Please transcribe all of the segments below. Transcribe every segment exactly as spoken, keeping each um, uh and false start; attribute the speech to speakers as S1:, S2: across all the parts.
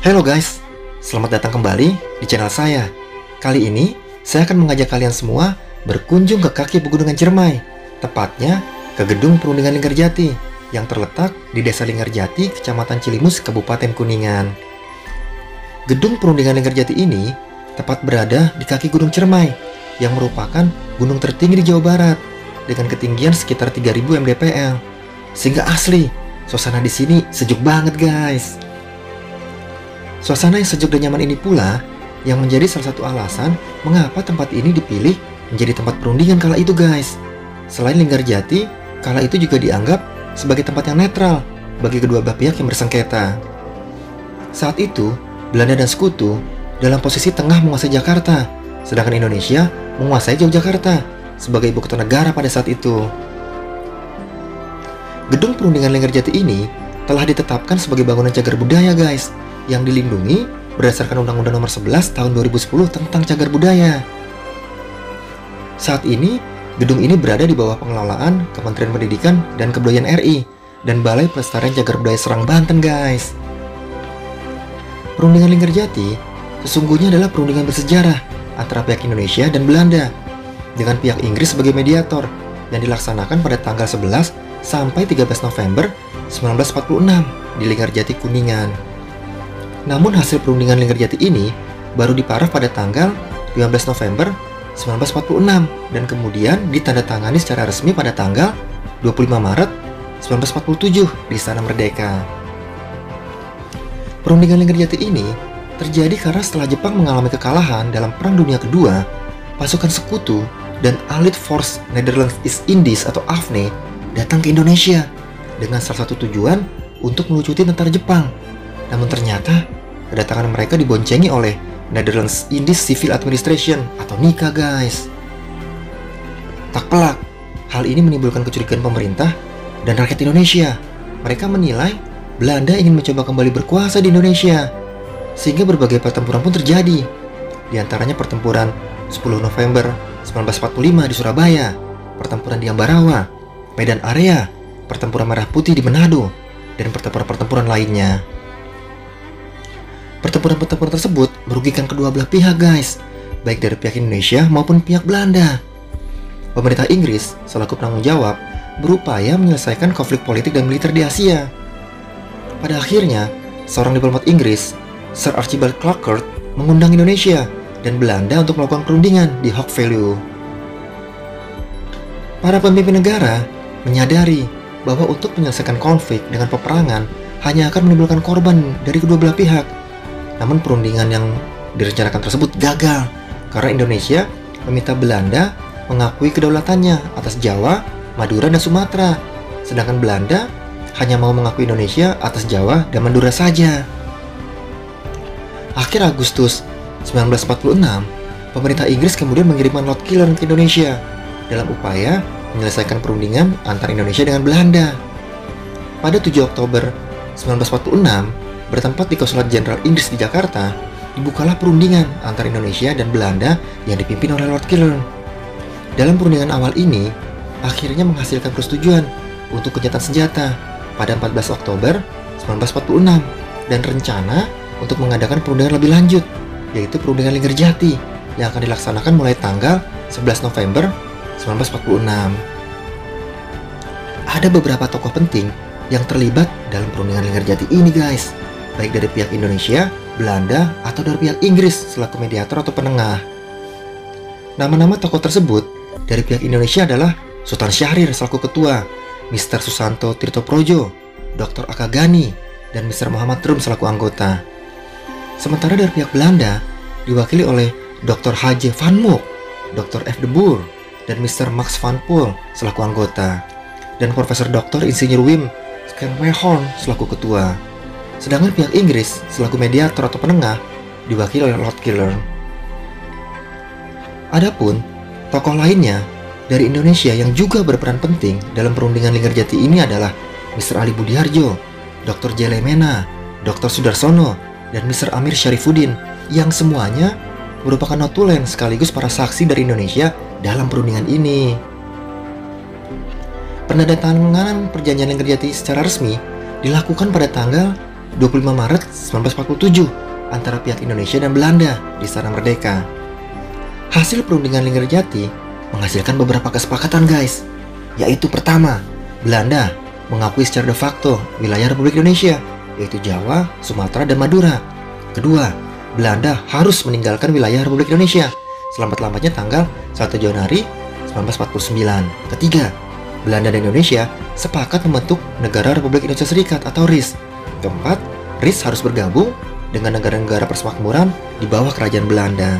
S1: Halo guys, selamat datang kembali di channel saya. Kali ini, saya akan mengajak kalian semua berkunjung ke kaki Pegunungan Ciremai, tepatnya ke Gedung Perundingan Linggarjati yang terletak di Desa Linggarjati, Kecamatan Cilimus, Kabupaten Kuningan. Gedung Perundingan Linggarjati ini tepat berada di kaki Gunung Ciremai yang merupakan gunung tertinggi di Jawa Barat dengan ketinggian sekitar tiga ribu mdpl. Sehingga asli, suasana di sini sejuk banget guys. Suasana yang sejuk dan nyaman ini pula yang menjadi salah satu alasan mengapa tempat ini dipilih menjadi tempat perundingan kala itu guys. Selain Linggarjati, kala itu juga dianggap sebagai tempat yang netral bagi kedua belah pihak yang bersengketa. Saat itu, Belanda dan sekutu dalam posisi tengah menguasai Jakarta, sedangkan Indonesia menguasai Yogyakarta sebagai ibu kota negara pada saat itu. Gedung Perundingan Linggarjati ini telah ditetapkan sebagai bangunan cagar budaya guys, yang dilindungi berdasarkan Undang-Undang Nomor sebelas Tahun dua ribu sepuluh tentang cagar budaya. Saat ini, gedung ini berada di bawah pengelolaan Kementerian Pendidikan dan Kebudayaan R I dan Balai Pelestarian Cagar Budaya Serang, Banten guys. Perundingan Linggarjati sesungguhnya adalah perundingan bersejarah antara pihak Indonesia dan Belanda dengan pihak Inggris sebagai mediator yang dilaksanakan pada tanggal sebelas sampai tiga belas November seribu sembilan ratus empat puluh enam di Linggarjati, Kuningan. Namun hasil perundingan Linggarjati ini baru diparaf pada tanggal lima belas November seribu sembilan ratus empat puluh enam dan kemudian ditandatangani secara resmi pada tanggal dua puluh lima Maret seribu sembilan ratus empat puluh tujuh di Istana Merdeka. Perundingan Linggarjati ini terjadi karena setelah Jepang mengalami kekalahan dalam Perang Dunia Kedua, pasukan sekutu dan Allied Force Netherlands East Indies atau A F N E datang ke Indonesia dengan salah satu tujuan untuk melucuti tentara Jepang. Namun ternyata kedatangan mereka diboncengi oleh Netherlands Indies Civil Administration atau N I C A guys. Tak pelak, hal ini menimbulkan kecurigaan pemerintah dan rakyat Indonesia. Mereka menilai Belanda ingin mencoba kembali berkuasa di Indonesia, sehingga berbagai pertempuran pun terjadi. Di antaranya pertempuran sepuluh November seribu sembilan ratus empat puluh lima di Surabaya, pertempuran di Ambarawa, Medan Area, pertempuran Merah Putih di Manado, dan pertempuran-pertempuran lainnya. Pertempuran-pertempuran tersebut merugikan kedua belah pihak guys, baik dari pihak Indonesia maupun pihak Belanda. Pemerintah Inggris selaku penanggung jawab berupaya menyelesaikan konflik politik dan militer di Asia. Pada akhirnya, seorang diplomat Inggris, Sir Archibald Clarkert, mengundang Indonesia dan Belanda untuk melakukan perundingan di Hock Value. Para pemimpin negara menyadari bahwa untuk menyelesaikan konflik dengan peperangan hanya akan menimbulkan korban dari kedua belah pihak. Namun perundingan yang direncanakan tersebut gagal karena Indonesia meminta Belanda mengakui kedaulatannya atas Jawa, Madura, dan Sumatera, sedangkan Belanda hanya mau mengakui Indonesia atas Jawa dan Madura saja. Akhir Agustus seribu sembilan ratus empat puluh enam, pemerintah Inggris kemudian mengirimkan Lord Killen ke Indonesia dalam upaya menyelesaikan perundingan antara Indonesia dengan Belanda. Pada tujuh Oktober seribu sembilan ratus empat puluh enam, bertempat di Konsulat Jenderal Inggris di Jakarta, dibukalah perundingan antara Indonesia dan Belanda yang dipimpin oleh Lord Killen. Dalam perundingan awal ini, akhirnya menghasilkan persetujuan untuk gencatan senjata pada empat belas Oktober seribu sembilan ratus empat puluh enam dan rencana untuk mengadakan perundingan lebih lanjut, yaitu perundingan Linggarjati yang akan dilaksanakan mulai tanggal sebelas November seribu sembilan ratus empat puluh enam. Ada beberapa tokoh penting yang terlibat dalam perundingan Linggarjati ini guys, baik dari pihak Indonesia, Belanda, atau dari pihak Inggris selaku mediator atau penengah. Nama-nama tokoh tersebut dari pihak Indonesia adalah Sultan Syahrir selaku ketua, Mister Susanto Tirto Projo, Doktor Aka Gani, dan Mister Muhammad Rum selaku anggota. Sementara dari pihak Belanda diwakili oleh Doktor H J Van Mook, Doktor F de Boer, dan Mister Max van Poel selaku anggota, dan Profesor Doktor Insinyur Wim Schermerhorn selaku ketua. Sedangkan pihak Inggris selaku mediator atau penengah diwakili oleh Lord Killen. Adapun tokoh lainnya dari Indonesia yang juga berperan penting dalam perundingan Linggarjati ini adalah Mister Ali Budiharjo, Doktor Jelemena, Doktor Sudarsono, dan Mister Amir Syarifuddin yang semuanya merupakan notulen sekaligus para saksi dari Indonesia dalam perundingan ini. Penandatanganan perjanjian Linggarjati secara resmi dilakukan pada tanggal dua puluh lima Maret seribu sembilan ratus empat puluh tujuh antara pihak Indonesia dan Belanda di Istana Merdeka. Hasil perundingan Linggarjati menghasilkan beberapa kesepakatan guys, yaitu pertama, Belanda mengakui secara de facto wilayah Republik Indonesia, yaitu Jawa, Sumatera, dan Madura. Kedua, Belanda harus meninggalkan wilayah Republik Indonesia selambat-lambatnya tanggal satu Januari seribu sembilan ratus empat puluh sembilan. Ketiga, Belanda dan Indonesia sepakat membentuk Negara Republik Indonesia Serikat atau R I S. Keempat, R I S harus bergabung dengan negara-negara persemakmuran di bawah kerajaan Belanda.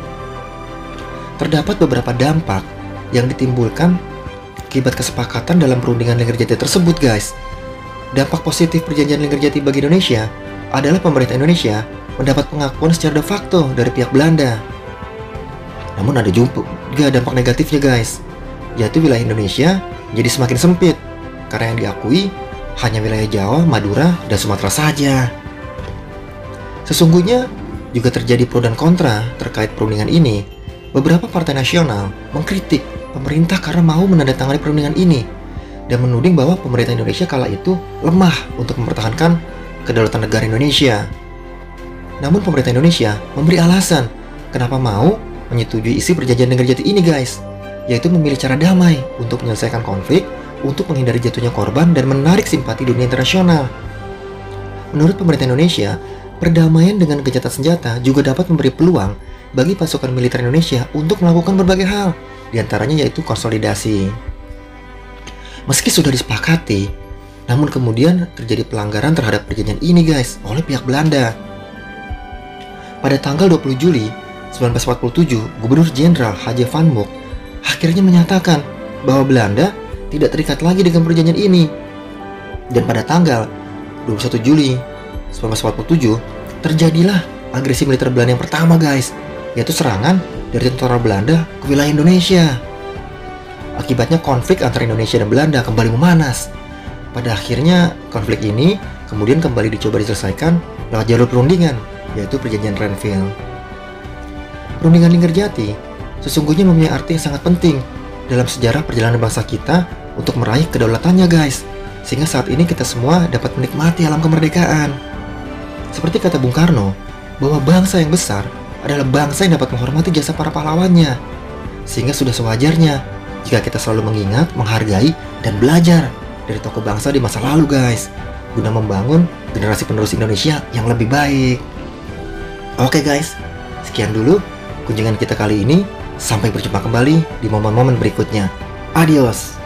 S1: Terdapat beberapa dampak yang ditimbulkan akibat kesepakatan dalam perundingan Linggarjati tersebut guys. Dampak positif perjanjian Linggarjati bagi Indonesia adalah pemerintah Indonesia mendapat pengakuan secara de facto dari pihak Belanda. Namun ada juga dampak negatifnya guys, yaitu wilayah Indonesia jadi semakin sempit karena yang diakui hanya wilayah Jawa, Madura, dan Sumatera saja. Sesungguhnya juga terjadi pro dan kontra terkait perundingan ini. Beberapa partai nasional mengkritik pemerintah karena mau menandatangani perundingan ini dan menuding bahwa pemerintah Indonesia kala itu lemah untuk mempertahankan kedaulatan negara Indonesia. Namun pemerintah Indonesia memberi alasan kenapa mau menyetujui isi perjanjian Linggarjati ini guys, yaitu memilih cara damai untuk menyelesaikan konflik, untuk menghindari jatuhnya korban dan menarik simpati dunia internasional. Menurut pemerintah Indonesia, perdamaian dengan gencatan senjata juga dapat memberi peluang bagi pasukan militer Indonesia untuk melakukan berbagai hal, diantaranya yaitu konsolidasi. Meski sudah disepakati, namun kemudian terjadi pelanggaran terhadap perjanjian ini guys oleh pihak Belanda. Pada tanggal dua puluh Juli seribu sembilan ratus empat puluh tujuh, Gubernur Jenderal H J Van Mook akhirnya menyatakan bahwa Belanda tidak terikat lagi dengan perjanjian ini. Dan pada tanggal dua puluh satu Juli seribu sembilan ratus empat puluh tujuh terjadilah agresi militer Belanda yang pertama guys, yaitu serangan dari tentara Belanda ke wilayah Indonesia. Akibatnya konflik antara Indonesia dan Belanda kembali memanas. Pada akhirnya konflik ini kemudian kembali dicoba diselesaikan lewat jalur perundingan, yaitu perjanjian Renville. Perundingan Linggarjati sesungguhnya mempunyai arti yang sangat penting dalam sejarah perjalanan bangsa kita untuk meraih kedaulatannya guys, sehingga saat ini kita semua dapat menikmati alam kemerdekaan. Seperti kata Bung Karno, bahwa bangsa yang besar adalah bangsa yang dapat menghormati jasa para pahlawannya, sehingga sudah sewajarnya jika kita selalu mengingat, menghargai, dan belajar dari tokoh bangsa di masa lalu guys, guna membangun generasi penerus Indonesia yang lebih baik. Oke guys, sekian dulu kunjungan kita kali ini. Sampai berjumpa kembali di momen-momen berikutnya. Adios.